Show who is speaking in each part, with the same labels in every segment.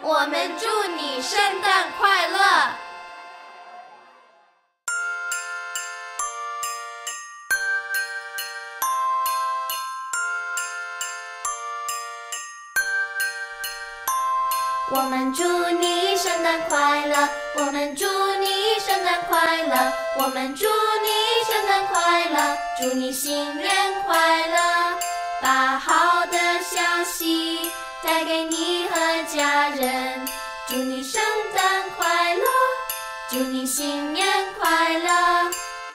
Speaker 1: 我们祝你圣诞快乐！我们祝你圣诞快乐，我们祝你圣诞快乐，我们祝你圣诞快乐，祝你新年快乐，把好的消息带给你和家人，祝你圣诞快乐，祝你新年快乐。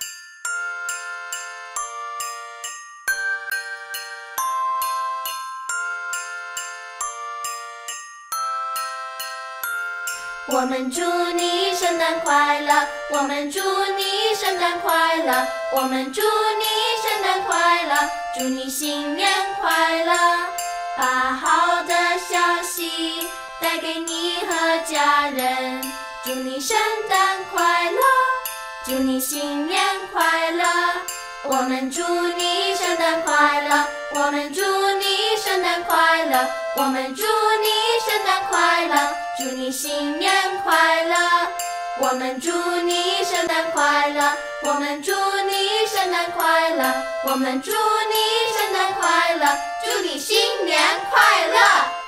Speaker 1: 我们祝你圣诞快乐，我们祝你圣诞快乐，我们祝你圣诞快乐，祝你新年快乐，把好的消息带给你和家人，祝你圣诞快乐，祝你新年快乐。我们祝你圣诞快乐，我们祝你圣诞快乐，我们祝你圣诞快乐，祝你新年快乐。我们祝你圣诞快乐，我们祝你圣诞快乐，我们祝你圣诞快乐，祝你新年快乐。